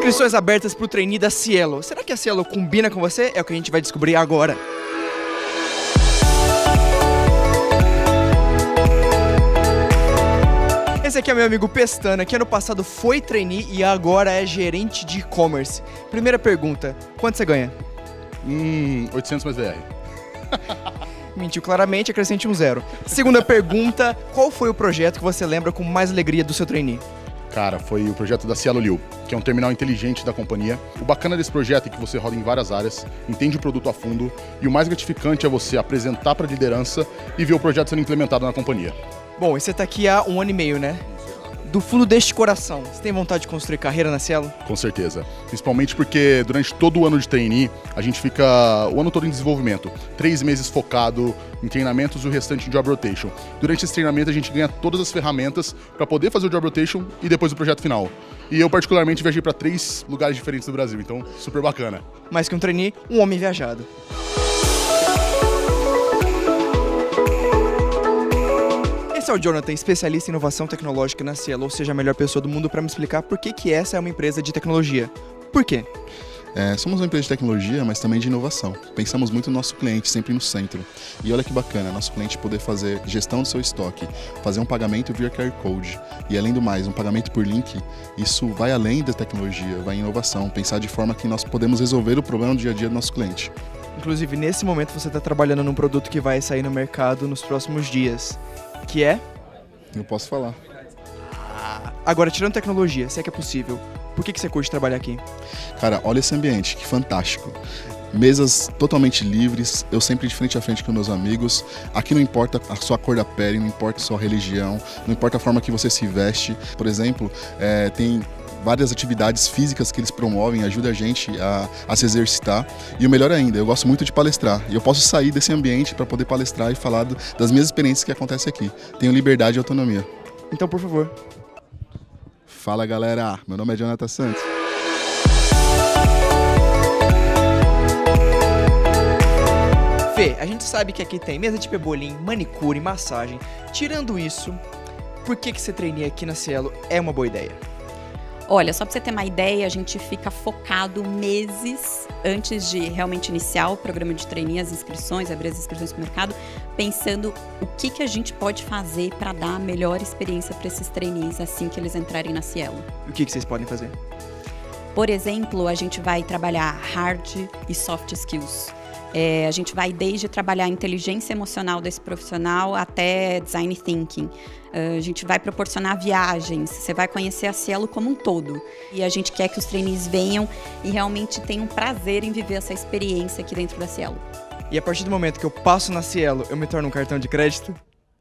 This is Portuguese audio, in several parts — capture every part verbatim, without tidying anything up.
Inscrições abertas para o trainee da Cielo. Será que a Cielo combina com você? É o que a gente vai descobrir agora. Esse aqui é meu amigo Pestana, que ano passado foi trainee e agora é gerente de e-commerce. Primeira pergunta, quanto você ganha? Hum, oitocentos mais V R. Mentiu claramente, acrescente um zero. Segunda pergunta, qual foi o projeto que você lembra com mais alegria do seu trainee? Cara, foi o projeto da Cielo Liu, que é um terminal inteligente da companhia. O bacana desse projeto é que você roda em várias áreas, entende o produto a fundo e o mais gratificante é você apresentar para a liderança e ver o projeto sendo implementado na companhia. Bom, e você tá aqui há um ano e meio, né? Do fundo deste coração, você tem vontade de construir carreira na Cielo? Com certeza. Principalmente porque durante todo o ano de trainee, a gente fica o ano todo em desenvolvimento. Três meses focado em treinamentos e o restante em job rotation. Durante esse treinamento, a gente ganha todas as ferramentas para poder fazer o job rotation e depois o projeto final. E eu, particularmente, viajei para três lugares diferentes do Brasil, então super bacana. Mais que um trainee, um homem viajado. Esse é o Jonathan, especialista em inovação tecnológica na Cielo, ou seja, a melhor pessoa do mundo para me explicar por que, que essa é uma empresa de tecnologia. Por quê? É, somos uma empresa de tecnologia, mas também de inovação. Pensamos muito no nosso cliente, sempre no centro. E olha que bacana, nosso cliente poder fazer gestão do seu estoque, fazer um pagamento via Q R Code e, além do mais, um pagamento por link. Isso vai além da tecnologia, vai em inovação, pensar de forma que nós podemos resolver o problema do dia a dia do nosso cliente. Inclusive, nesse momento, você está trabalhando num produto que vai sair no mercado nos próximos dias, que é? Eu posso falar. Ah, agora, tirando tecnologia, se é que é possível, por que, que você curte trabalhar aqui? Cara, olha esse ambiente, que fantástico. Mesas totalmente livres, eu sempre de frente a frente com meus amigos. Aqui não importa a sua cor da pele, não importa a sua religião, não importa a forma que você se veste. Por exemplo, é, tem várias atividades físicas que eles promovem, ajuda a gente a, a se exercitar. E o melhor ainda, eu gosto muito de palestrar. E eu posso sair desse ambiente para poder palestrar e falar do, das minhas experiências que acontecem aqui. Tenho liberdade e autonomia. Então, por favor. Fala, galera. Meu nome é Jonathan Santos. Fê, a gente sabe que aqui tem mesa de pebolim, manicure, massagem. Tirando isso, por que, que ser trainee aqui na Cielo é uma boa ideia? Olha, só para você ter uma ideia, a gente fica focado meses antes de realmente iniciar o programa de trainee, as inscrições, abrir as inscrições para o mercado, pensando o que, que a gente pode fazer para dar a melhor experiência para esses trainees assim que eles entrarem na Cielo. O que, que vocês podem fazer? Por exemplo, a gente vai trabalhar hard e soft skills. É, a gente vai desde trabalhar a inteligência emocional desse profissional até design thinking. Uh, a gente vai proporcionar viagens, você vai conhecer a Cielo como um todo. E a gente quer que os trainees venham e realmente tenham prazer em viver essa experiência aqui dentro da Cielo. E a partir do momento que eu passo na Cielo, eu me torno um cartão de crédito?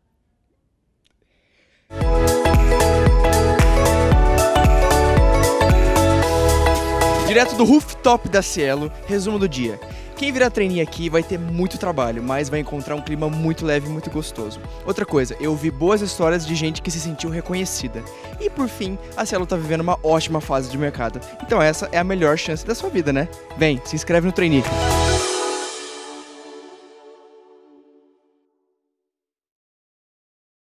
Direto do rooftop da Cielo, resumo do dia. Quem virar trainee aqui vai ter muito trabalho, mas vai encontrar um clima muito leve e muito gostoso. Outra coisa, eu ouvi boas histórias de gente que se sentiu reconhecida. E por fim, a Cielo tá vivendo uma ótima fase de mercado. Então essa é a melhor chance da sua vida, né? Vem, se inscreve no trainee.